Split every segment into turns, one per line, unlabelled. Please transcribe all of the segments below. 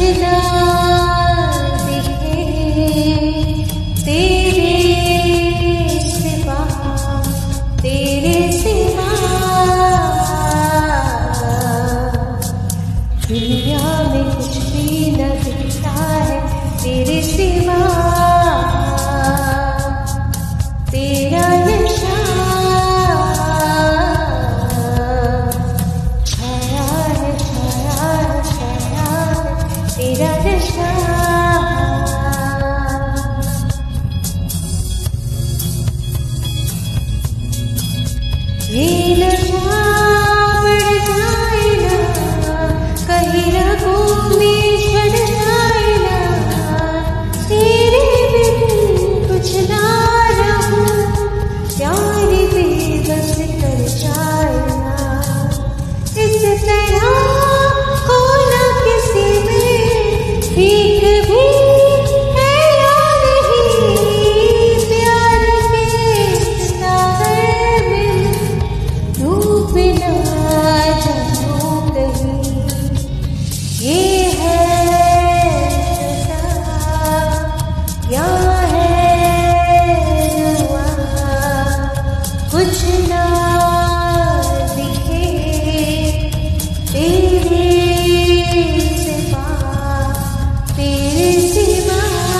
ना दिखे तेरे सिवा, तेरे सिवा। दुनिया में कुछ भी न दिखता है तेरे सिवा, तेरा नशा छाया है, छाया है, छाया है तेरा नशा। ये नशा बढ़ जाए ना, कहीं रगों में चढ़ जाए ना, तेरे बिन कुछ ना रहूं, प्यार बेबस कर जाए ना। इस तरह हो ना किसी में भीख भी है या नहीं, प्यार के सागर में डूब ना जाऊं कहीं। ये है सजा या है दुआ, कुछ ना दिखे तेरे सिवा, तेरे सिवा।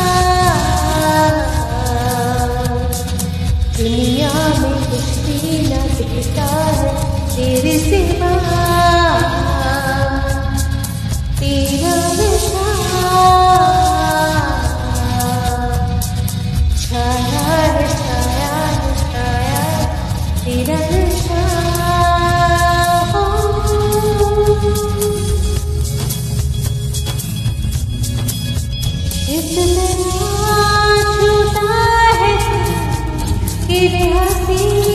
दुनिया में कुछ भी ना दिखता है तेरे सिवा, तेरा नशा छाया है, छाया है, छाया तेरा नशा। इतना छूटा है कि हंसी